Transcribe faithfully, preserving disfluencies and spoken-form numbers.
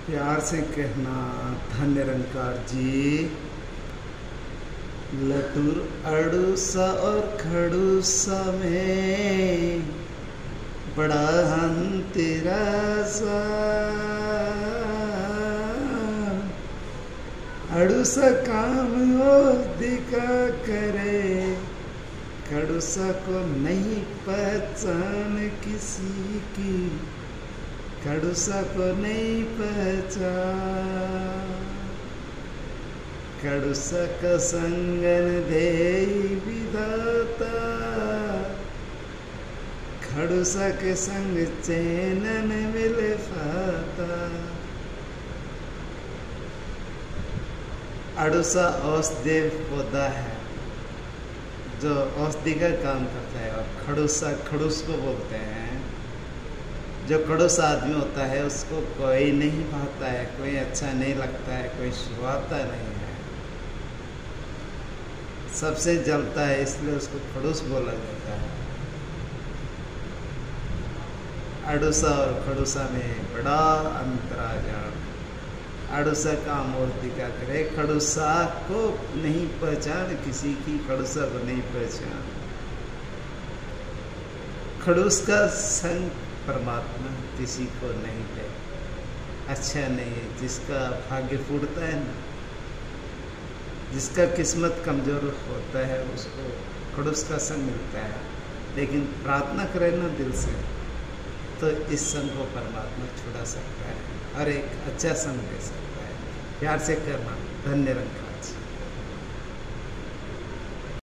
प्यार से कहना धन निरंकार जी। लटूर अड़ूसा और खड़ूसा में बड़ा अंतरासा। अड़ूसा काम वो दिखा करे, खड़ूसा को नहीं पहचान किसी की, खड़ूसा को नहीं पहचान। खड़ूसा का संगन दे विधाता, खड़ूसा के संग चैन न मिले फाता। अड़ूसा औषधीय पौधा है जो औषधि का काम करता है, और खड़ूसा खड़ूस को बोलते हैं। जो खड़ूस आदमी होता है उसको कोई नहीं भाता है, कोई अच्छा नहीं लगता है, कोई छुआता नहीं है, सबसे जलता है, इसलिए उसको खड़ूस बोला जाता है। अड़ूसा और खड़ूसा में बड़ा अंतर आ जाए। अड़ूसा का मूर्ति क्या करे, खड़ूसा को नहीं पहचान किसी की, खड़ूसा को नहीं पहचान। खड़ूस का संग परमात्मा किसी को नहीं है, अच्छा नहीं है। जिसका भाग्य फूटता है ना, जिसका किस्मत कमजोर होता है, उसको खड़ूस का संग मिलता है। लेकिन प्रार्थना करे ना दिल से, तो इस संग को परमात्मा छुड़ा सकता है और एक अच्छा संग दे सकता है। प्यार से करना धन निरंकार।